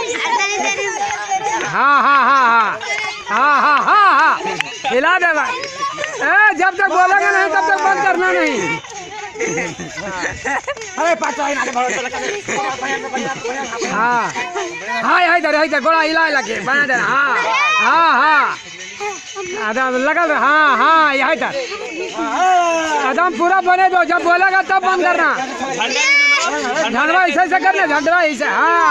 हाँ हाँ हाँ हाँ हाँ हाँ हाँ हाँ हिला दे भाई। जब तक बोलेगा नहीं तब तक बंद करना नहीं। हाँ हाँ इधर गोड़ा हिला लगे बना देना। हाँ हाँ हाँ लगल। हाँ हाँ यही इधर एकदम पूरा बने दो, जब बोलेगा तब बंद करना। झंडवा ऐसे करना, झंडवा ऐसे। हाँ